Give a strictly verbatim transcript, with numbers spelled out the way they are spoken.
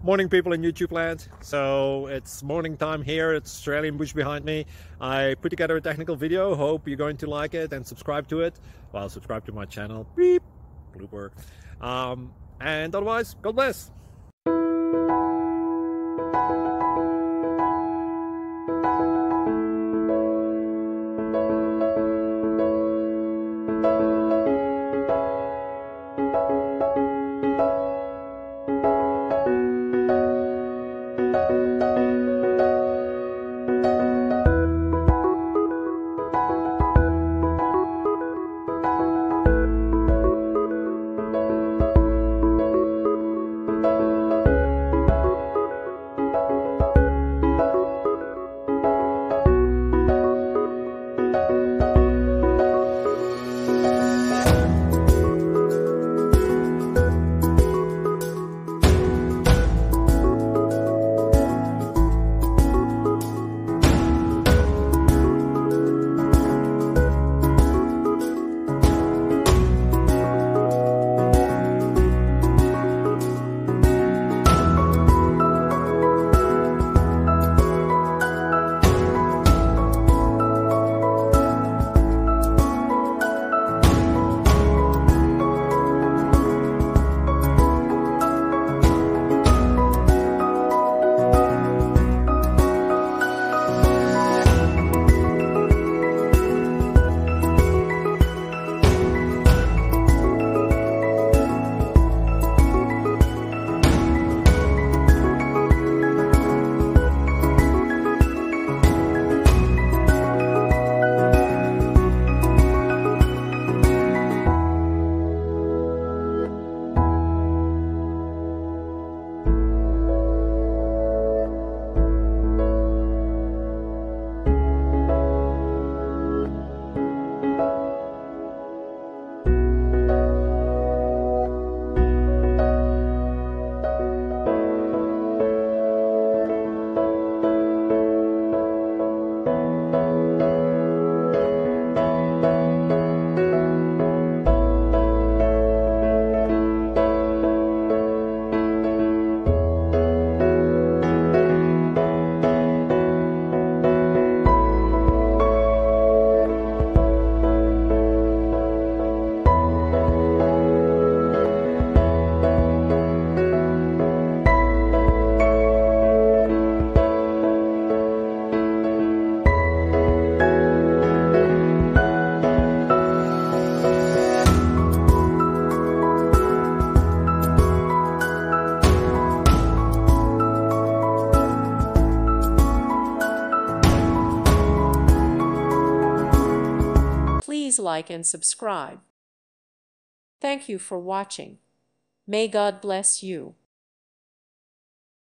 Morning, people in YouTube land. So it's morning time here. It's Australian bush behind me. I put together a technical video. Hope you're going to like it and subscribe to it. Well, subscribe to my channel. Beep. Blooper. Um, and otherwise, God bless. Please like and subscribe. Thank you for watching. May God bless you.